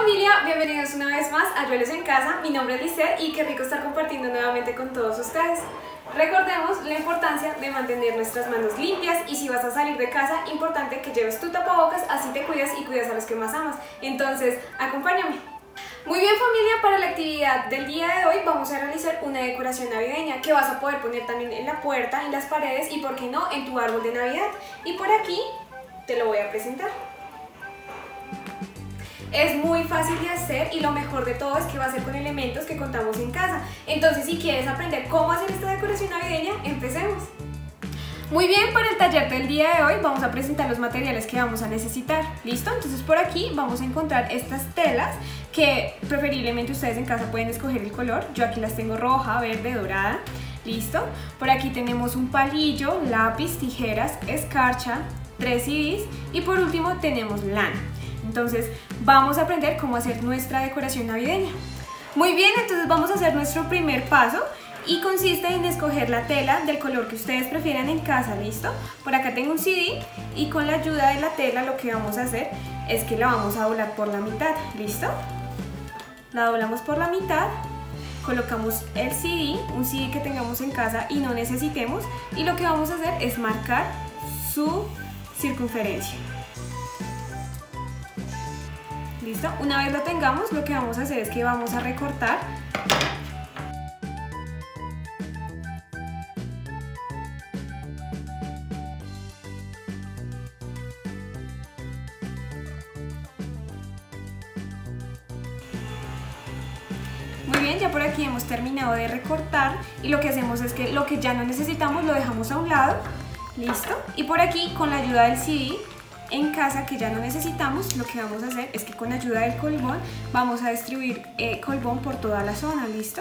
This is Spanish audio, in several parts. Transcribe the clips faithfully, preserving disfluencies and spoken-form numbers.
familia, bienvenidos una vez más a Yuelos en Casa. Mi nombre es Lisset y qué rico estar compartiendo nuevamente con todos ustedes. Recordemos la importancia de mantener nuestras manos limpias y si vas a salir de casa, importante que lleves tu tapabocas, así te cuidas y cuidas a los que más amas. Entonces, acompáñame. Muy bien familia, para la actividad del día de hoy vamos a realizar una decoración navideña que vas a poder poner también en la puerta, en las paredes y por qué no, en tu árbol de Navidad. Y por aquí te lo voy a presentar. Es muy fácil de hacer y lo mejor de todo es que va a ser con elementos que contamos en casa. Entonces, si quieres aprender cómo hacer esta decoración navideña, empecemos. Muy bien, para el taller del día de hoy vamos a presentar los materiales que vamos a necesitar. ¿Listo? Entonces por aquí vamos a encontrar estas telas que preferiblemente ustedes en casa pueden escoger el color. Yo aquí las tengo roja, verde, dorada. ¿Listo? Por aquí tenemos un palillo, lápiz, tijeras, escarcha, tres C Ds y por último tenemos lana. Entonces vamos a aprender cómo hacer nuestra decoración navideña. Muy bien, entonces vamos a hacer nuestro primer paso y consiste en escoger la tela del color que ustedes prefieran en casa, ¿listo? Por acá tengo un C D y con la ayuda de la tela lo que vamos a hacer es que la vamos a doblar por la mitad, ¿listo? La doblamos por la mitad, colocamos el C D, un C D que tengamos en casa y no necesitemos, y lo que vamos a hacer es marcar su circunferencia. ¿Listo? Una vez lo tengamos, lo que vamos a hacer es que vamos a recortar Muy bien, ya por aquí hemos terminado de recortar y lo que hacemos es que lo que ya no necesitamos lo dejamos a un lado. ¿Listo? Y por aquí con la ayuda del C D en casa que ya no necesitamos, lo que vamos a hacer es que con ayuda del colbón vamos a distribuir eh, colbón por toda la zona, ¿listo?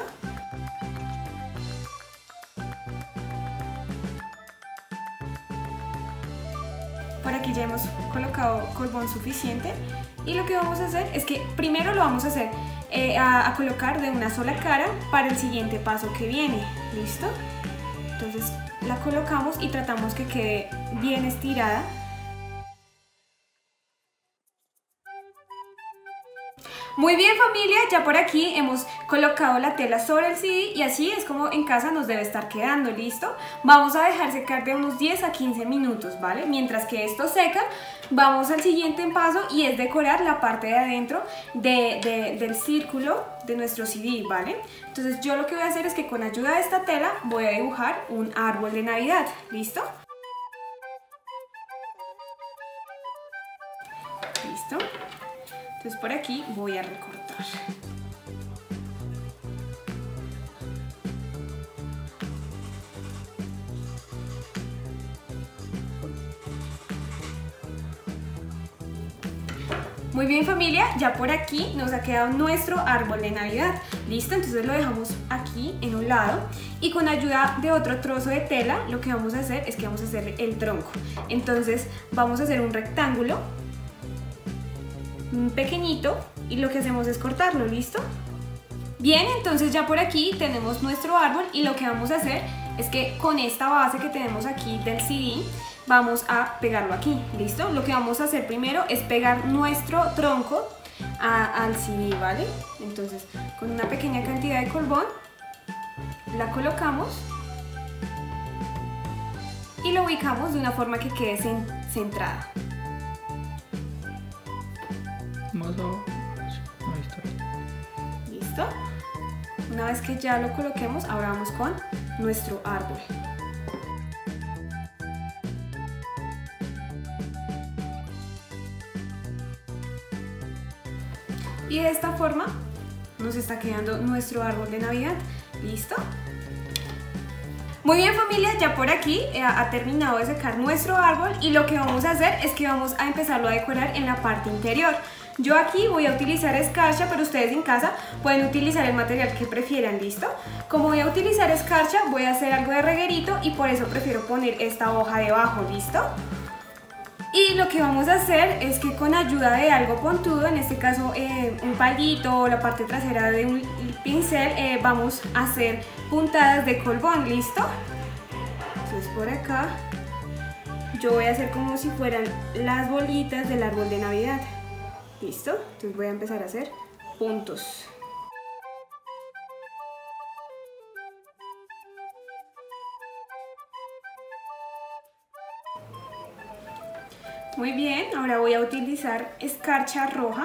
Por aquí ya hemos colocado colbón suficiente y lo que vamos a hacer es que primero lo vamos a hacer eh, a, a colocar de una sola cara para el siguiente paso que viene, ¿listo? Entonces la colocamos y tratamos que quede bien estirada. Muy bien familia, ya por aquí hemos colocado la tela sobre el C D y así es como en casa nos debe estar quedando, ¿listo? Vamos a dejar secar de unos diez a quince minutos, ¿vale? Mientras que esto seca, vamos al siguiente paso y es decorar la parte de adentro de, de, del círculo de nuestro C D, ¿vale? Entonces yo lo que voy a hacer es que con ayuda de esta tela voy a dibujar un árbol de Navidad, ¿listo? ¿Listo? Entonces por aquí voy a recortar. Muy bien familia, ya por aquí nos ha quedado nuestro árbol de Navidad. ¿Listo? Entonces lo dejamos aquí en un lado y con ayuda de otro trozo de tela lo que vamos a hacer es que vamos a hacer el tronco. Entonces vamos a hacer un rectángulo pequeñito y lo que hacemos es cortarlo, ¿listo? Bien, entonces ya por aquí tenemos nuestro árbol y lo que vamos a hacer es que con esta base que tenemos aquí del C D vamos a pegarlo aquí, ¿listo? Lo que vamos a hacer primero es pegar nuestro tronco a, al C D, ¿vale? Entonces con una pequeña cantidad de colbón la colocamos y lo ubicamos de una forma que quede centrada. ¿Listo? Una vez que ya lo coloquemos, ahora vamos con nuestro árbol. Y de esta forma nos está quedando nuestro árbol de Navidad. ¿Listo? Muy bien familia, ya por aquí eh, ha terminado de secar nuestro árbol y lo que vamos a hacer es que vamos a empezarlo a decorar en la parte interior. Yo aquí voy a utilizar escarcha, pero ustedes en casa pueden utilizar el material que prefieran, ¿listo? Como voy a utilizar escarcha, voy a hacer algo de reguerito y por eso prefiero poner esta hoja debajo, ¿listo? Y lo que vamos a hacer es que con ayuda de algo puntudo, en este caso eh, un palito o la parte trasera de un pincel, eh, vamos a hacer puntadas de colbón, ¿listo? Entonces por acá yo voy a hacer como si fueran las bolitas del árbol de Navidad. ¿Listo? Entonces voy a empezar a hacer puntos. Muy bien, ahora voy a utilizar escarcha roja.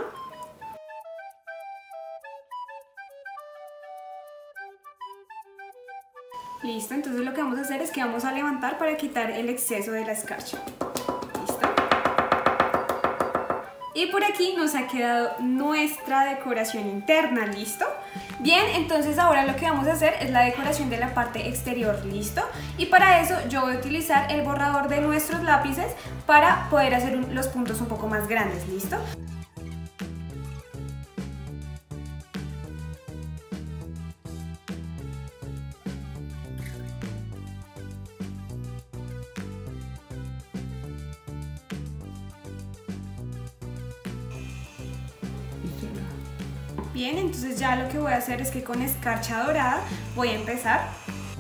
Listo, entonces lo que vamos a hacer es que vamos a levantar para quitar el exceso de la escarcha. ¿Listo? Y por aquí nos ha quedado nuestra decoración interna, ¿listo? Bien, entonces ahora lo que vamos a hacer es la decoración de la parte exterior, ¿listo? Y para eso yo voy a utilizar el borrador de nuestros lápices para poder hacer un, los puntos un poco más grandes, ¿listo? Bien, entonces ya lo que voy a hacer es que con escarcha dorada voy a empezar.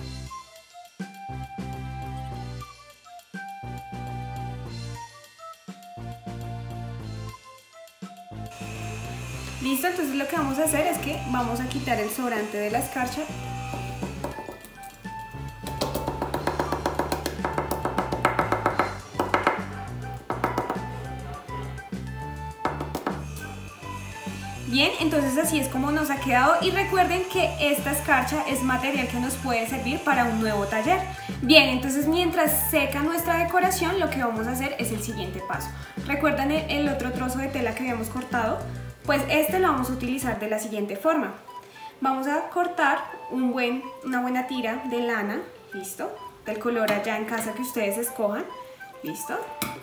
Listo, entonces lo que vamos a hacer es que vamos a quitar el sobrante de la escarcha. Bien, entonces así es como nos ha quedado y recuerden que esta escarcha es material que nos puede servir para un nuevo taller. Bien, entonces mientras seca nuestra decoración lo que vamos a hacer es el siguiente paso. ¿Recuerdan el, el otro trozo de tela que habíamos cortado? Pues este lo vamos a utilizar de la siguiente forma. Vamos a cortar un buen, una buena tira de lana, ¿listo? Del color allá en casa que ustedes escojan, ¿listo?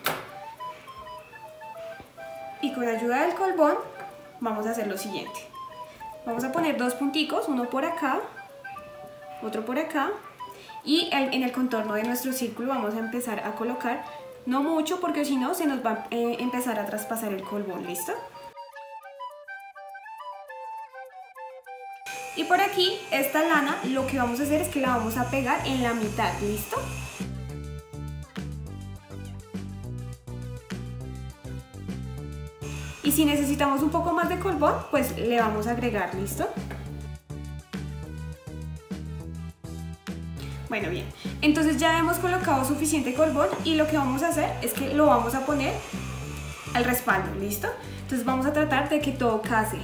Y con ayuda del colbón vamos a hacer lo siguiente. Vamos a poner dos punticos, uno por acá, otro por acá, y en el contorno de nuestro círculo vamos a empezar a colocar, no mucho porque si no se nos va a eh, empezar a traspasar el colbón, ¿listo? Y por aquí, esta lana, lo que vamos a hacer es que la vamos a pegar en la mitad, ¿listo? Y si necesitamos un poco más de colbón, pues le vamos a agregar, ¿listo? Bueno, bien, entonces ya hemos colocado suficiente colbón y lo que vamos a hacer es que lo vamos a poner al respaldo, ¿listo? Entonces vamos a tratar de que todo case.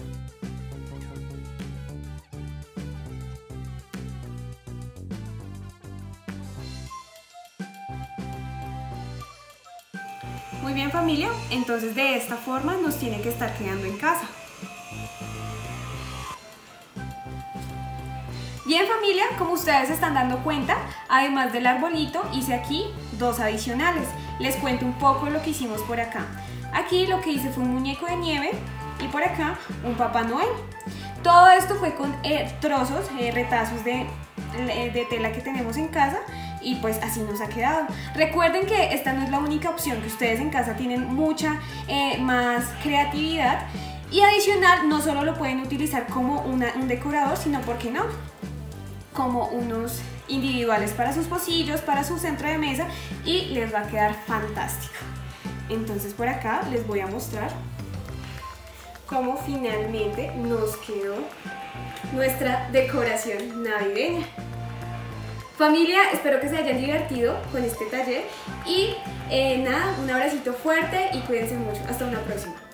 Muy bien, familia, entonces de esta forma nos tiene que estar quedando en casa. Bien, familia, como ustedes se están dando cuenta, además del arbolito hice aquí dos adicionales. Les cuento un poco lo que hicimos por acá. Aquí lo que hice fue un muñeco de nieve y por acá un Papá Noel. Todo esto fue con eh, trozos, eh, retazos de, de tela que tenemos en casa. Y pues así nos ha quedado. Recuerden que esta no es la única opción, que ustedes en casa tienen mucha eh, más creatividad. Y adicional, no solo lo pueden utilizar como una, un decorador, sino, ¿por qué no?, como unos individuales para sus pocillos, para su centro de mesa, y les va a quedar fantástico. Entonces por acá les voy a mostrar cómo finalmente nos quedó nuestra decoración navideña. Familia, espero que se hayan divertido con este taller y eh, nada, un abracito fuerte y cuídense mucho. Hasta una próxima.